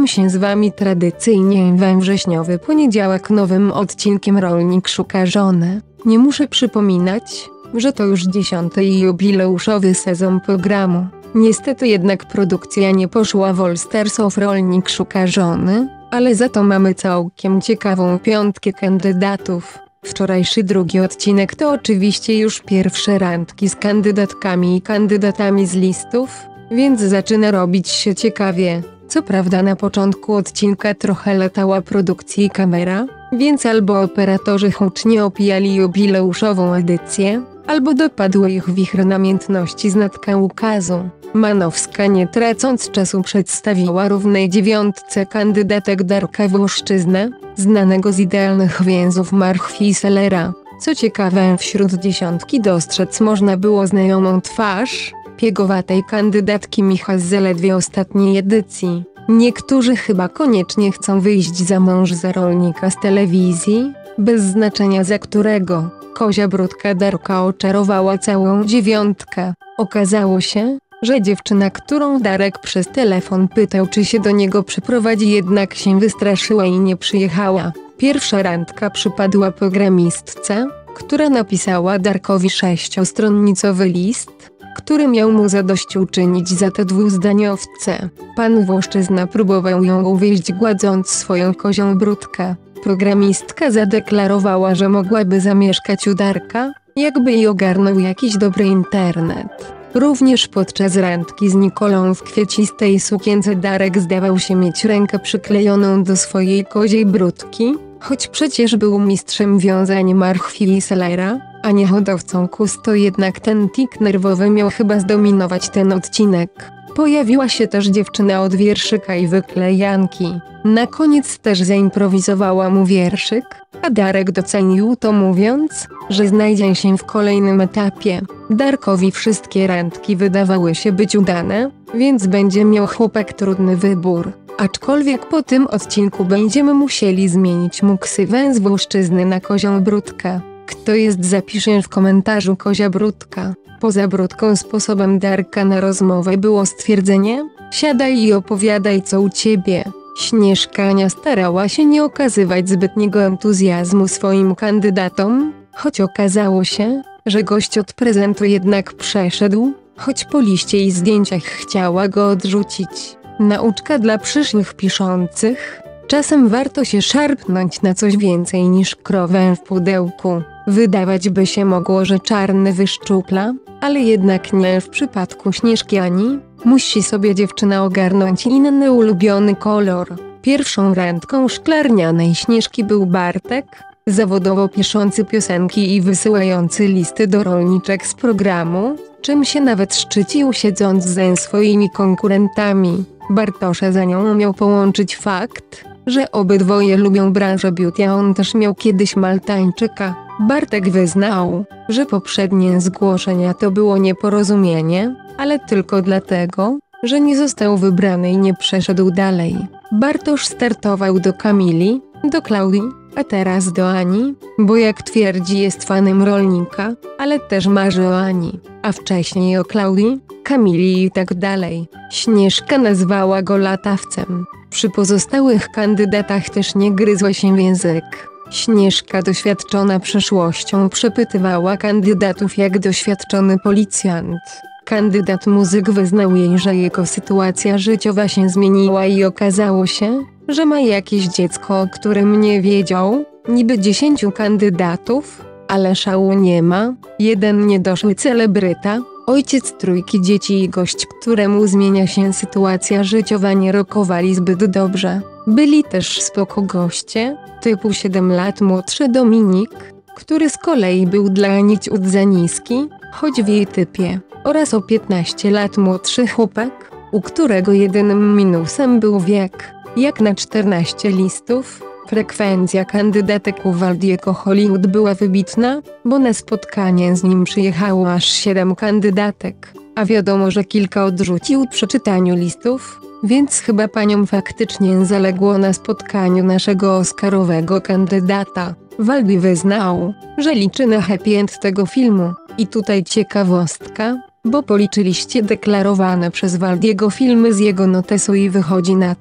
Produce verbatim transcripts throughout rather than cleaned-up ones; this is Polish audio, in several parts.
się z wami tradycyjnie we wrześniowy poniedziałek nowym odcinkiem Rolnik szuka żony. Nie muszę przypominać, że to już dziesiąty i jubileuszowy sezon programu. Niestety jednak produkcja nie poszła w All Stars of Rolnik szuka żony, ale za to mamy całkiem ciekawą piątkę kandydatów. Wczorajszy drugi odcinek to oczywiście już pierwsze randki z kandydatkami i kandydatami z listów, więc zaczyna robić się ciekawie. Co prawda na początku odcinka trochę latała produkcja i kamera, więc albo operatorzy hucznie opijali jubileuszową edycję, albo dopadły ich wichry namiętności z Natka Łukazu. Manowska nie tracąc czasu przedstawiła równej dziewiątce kandydatek Darka Włoszczyznę, znanego z idealnych więzów marchwi i selera. Co ciekawe, wśród dziesiątki dostrzec można było znajomą twarz piegowatej kandydatki Micha z zaledwie ostatniej edycji. Niektórzy chyba koniecznie chcą wyjść za mąż za rolnika z telewizji, bez znaczenia za którego. Kozia Bródka Darka oczarowała całą dziewiątkę. Okazało się, że dziewczyna, którą Darek przez telefon pytał, czy się do niego przyprowadzi, jednak się wystraszyła i nie przyjechała. Pierwsza randka przypadła programistce, która napisała Darkowi sześciostronicowy list, który miał mu zadośćuczynić za te dwuzdaniowce. Pan Włoszczyzna próbował ją uwieść, gładząc swoją kozią brudkę. Programistka zadeklarowała, że mogłaby zamieszkać u Darka, jakby i ogarnął jakiś dobry internet. Również podczas randki z Nikolą w kwiecistej sukience Darek zdawał się mieć rękę przyklejoną do swojej koziej brudki, choć przecież był mistrzem wiązania marchwi i selera, a nie hodowcą kus, to jednak ten tik nerwowy miał chyba zdominować ten odcinek. Pojawiła się też dziewczyna od wierszyka i wyklejanki. Na koniec też zaimprowizowała mu wierszyk, a Darek docenił to, mówiąc, że znajdzie się w kolejnym etapie. Darkowi wszystkie randki wydawały się być udane, więc będzie miał chłopak trudny wybór. Aczkolwiek po tym odcinku będziemy musieli zmienić mu ksywę z Włoszczyzny na Kozią Brudkę. Kto jest, zapiszę w komentarzu Kozia Brudka. Poza brudką sposobem Darka na rozmowę było stwierdzenie: siadaj i opowiadaj, co u ciebie. Śnieżka Ania starała się nie okazywać zbytniego entuzjazmu swoim kandydatom, choć okazało się, że gość od prezentu jednak przeszedł, choć po liście i zdjęciach chciała go odrzucić. Nauczka dla przyszłych piszących: czasem warto się szarpnąć na coś więcej niż krowę w pudełku. Wydawać by się mogło, że czarny wyszczupla, ale jednak nie w przypadku Śnieżki Ani. Musi sobie dziewczyna ogarnąć inny ulubiony kolor. Pierwszą randką szklarnianej Śnieżki był Bartek, zawodowo piszący piosenki i wysyłający listy do rolniczek z programu, czym się nawet szczycił, siedząc ze swoimi konkurentami. Bartosza za nią umiał połączyć fakt, że obydwoje lubią branżę beauty, a on też miał kiedyś Maltańczyka. Bartek wyznał, że poprzednie zgłoszenia to było nieporozumienie, ale tylko dlatego, że nie został wybrany i nie przeszedł dalej. Bartosz startował do Kamili, do Klaudii, a teraz do Ani, bo jak twierdzi, jest fanem rolnika, ale też marzy o Ani, a wcześniej o Klaudii, Kamili i tak dalej. Śnieżka nazwała go latawcem. Przy pozostałych kandydatach też nie gryzła się w język. Śnieżka, doświadczona przeszłością, przepytywała kandydatów jak doświadczony policjant. Kandydat muzyk wyznał jej, że jego sytuacja życiowa się zmieniła i okazało się, że ma jakieś dziecko, o którym nie wiedział. Niby dziesięciu kandydatów, ale szału nie ma. Jeden niedoszły celebryta, ojciec trójki dzieci i gość, któremu zmienia się sytuacja życiowa, nie rokowali zbyt dobrze. Byli też spoko goście, typu siedem lat młodszy Dominik, który z kolei był dla Ani ciut za niski, choć w jej typie, oraz o piętnaście lat młodszy chłopak, u którego jedynym minusem był wiek. Jak na czternaście listów, frekwencja kandydatek u Waldiego Hollywood była wybitna, bo na spotkanie z nim przyjechało aż siedem kandydatek, a wiadomo, że kilka odrzucił przy czytaniu listów, więc chyba paniom faktycznie zaległo na spotkaniu naszego oscarowego kandydata. Waldi wyznał, że liczy na happy end tego filmu. I tutaj ciekawostka, bo policzyliście deklarowane przez Waldiego filmy z jego notesu i wychodzi na to,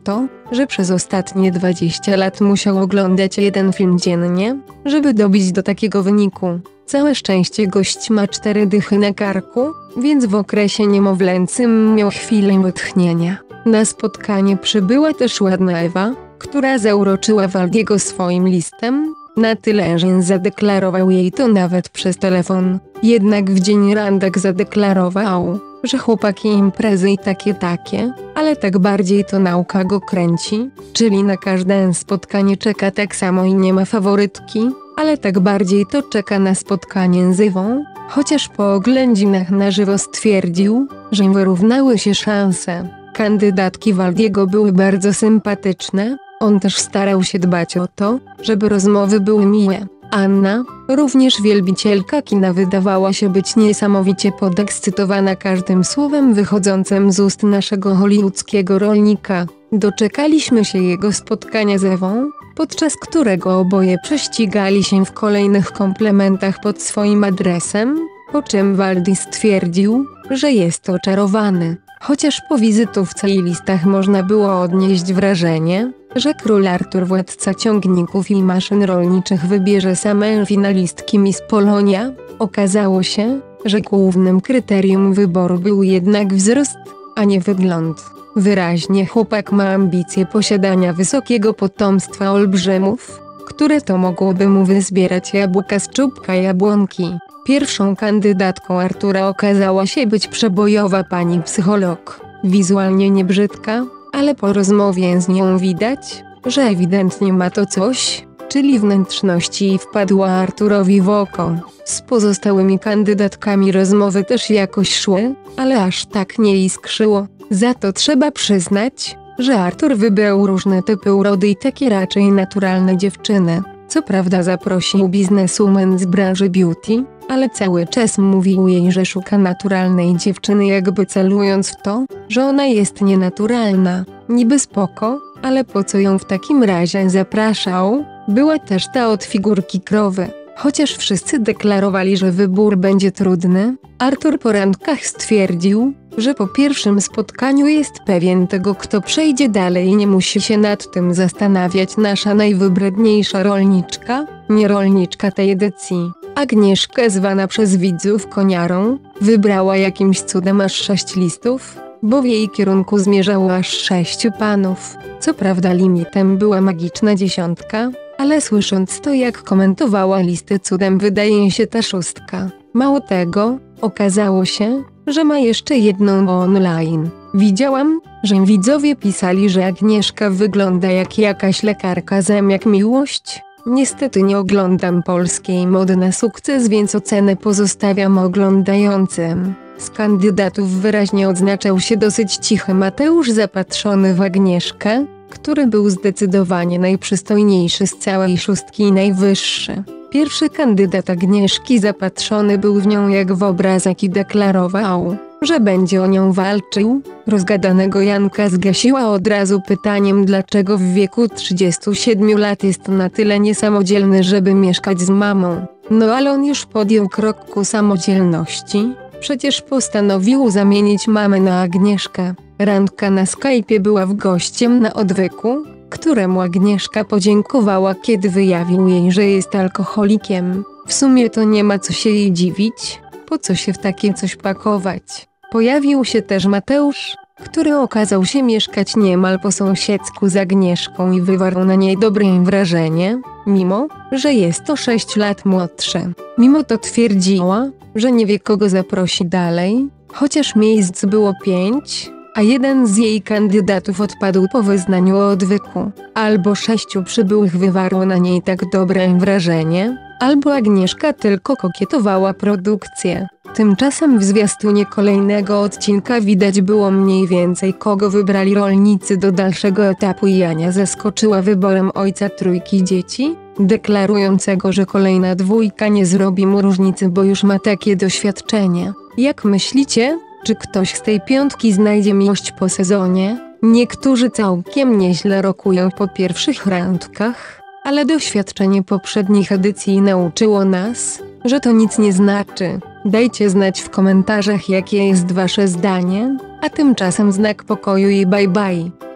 że przez ostatnie dwadzieścia lat musiał oglądać jeden film dziennie, żeby dobić do takiego wyniku. Całe szczęście gość ma cztery dychy na karku, więc w okresie niemowlęcym miał chwilę wytchnienia. Na spotkanie przybyła też ładna Ewa, która zauroczyła Waldiego swoim listem, na tyle, że zadeklarował jej to nawet przez telefon. Jednak w dzień randek zadeklarował, że chłopaki imprezy i takie takie, ale tak bardziej to nauka go kręci, czyli na każde spotkanie czeka tak samo i nie ma faworytki, ale tak bardziej to czeka na spotkanie z Ewą, chociaż po oględzinach na żywo stwierdził, że im wyrównały się szanse. Kandydatki Waldiego były bardzo sympatyczne, on też starał się dbać o to, żeby rozmowy były miłe. Anna, również wielbicielka kina, wydawała się być niesamowicie podekscytowana każdym słowem wychodzącym z ust naszego hollywoodzkiego rolnika. Doczekaliśmy się jego spotkania z Ewą, podczas którego oboje prześcigali się w kolejnych komplementach pod swoim adresem, po czym Waldi stwierdził, że jest oczarowany. Chociaż po wizytówce i listach można było odnieść wrażenie, że król Artur, władca ciągników i maszyn rolniczych, wybierze same finalistki Miss Polonia, okazało się, że głównym kryterium wyboru był jednak wzrost, a nie wygląd. Wyraźnie chłopak ma ambicje posiadania wysokiego potomstwa olbrzymów, które to mogłoby mu wyzbierać jabłka z czubka jabłonki. Pierwszą kandydatką Artura okazała się być przebojowa pani psycholog. Wizualnie nie brzydka, ale po rozmowie z nią widać, że ewidentnie ma to coś, czyli wnętrzności, i wpadła Arturowi w oko. Z pozostałymi kandydatkami rozmowy też jakoś szły, ale aż tak nie iskrzyło. Za to trzeba przyznać, że Artur wybrał różne typy urody i takie raczej naturalne dziewczyny. Co prawda zaprosił bizneswoman z branży beauty, ale cały czas mówił jej, że szuka naturalnej dziewczyny, jakby celując w to, że ona jest nienaturalna. Niby spoko, ale po co ją w takim razie zapraszał? Była też ta od figurki krowy. Chociaż wszyscy deklarowali, że wybór będzie trudny, Artur po randkach stwierdził, że po pierwszym spotkaniu jest pewien tego, kto przejdzie dalej i nie musi się nad tym zastanawiać. Nasza najwybredniejsza rolniczka, nie rolniczka tej edycji, Agnieszka, zwana przez widzów koniarą, wybrała jakimś cudem aż sześć listów, bo w jej kierunku zmierzało aż sześciu panów. Co prawda limitem była magiczna dziesiątka, ale słysząc to, jak komentowała listę, cudem wydaje się ta szóstka. Mało tego, okazało się, że ma jeszcze jedną online. Widziałam, że widzowie pisali, że Agnieszka wygląda jak jakaś lekarka zamiast miłość. Niestety nie oglądam polskiej mody na sukces, więc ocenę pozostawiam oglądającym. Z kandydatów wyraźnie odznaczał się dosyć cichy Mateusz, zapatrzony w Agnieszkę, który był zdecydowanie najprzystojniejszy z całej szóstki i najwyższy. Pierwszy kandydat Agnieszki zapatrzony był w nią jak w obrazek i deklarował, że będzie o nią walczył. Rozgadanego Janka zgasiła od razu pytaniem, dlaczego w wieku trzydziestu siedmiu lat jest na tyle niesamodzielny, żeby mieszkać z mamą. No ale on już podjął krok ku samodzielności. Przecież postanowił zamienić mamę na Agnieszkę. Randka na Skype'ie była w gościem na odwyku, któremu Agnieszka podziękowała, kiedy wyjawił jej, że jest alkoholikiem. W sumie to nie ma co się jej dziwić, po co się w takie coś pakować. Pojawił się też Mateusz, który okazał się mieszkać niemal po sąsiedzku z Agnieszką i wywarł na niej dobre wrażenie, mimo że jest to sześć lat młodszy. Mimo to twierdziła, że nie wie, kogo zaprosi dalej, chociaż miejsc było pięć, a jeden z jej kandydatów odpadł po wyznaniu o odwyku. Albo sześciu przybyłych wywarło na niej tak dobre wrażenie, albo Agnieszka tylko kokietowała produkcję. Tymczasem w zwiastunie kolejnego odcinka widać było mniej więcej, kogo wybrali rolnicy do dalszego etapu, i Ania zaskoczyła wyborem ojca trójki dzieci, deklarującego, że kolejna dwójka nie zrobi mu różnicy, bo już ma takie doświadczenie. Jak myślicie, czy ktoś z tej piątki znajdzie miłość po sezonie? Niektórzy całkiem nieźle rokują po pierwszych randkach, ale doświadczenie poprzednich edycji nauczyło nas, że to nic nie znaczy. Dajcie znać w komentarzach, jakie jest wasze zdanie, a tymczasem znak pokoju i bye bye.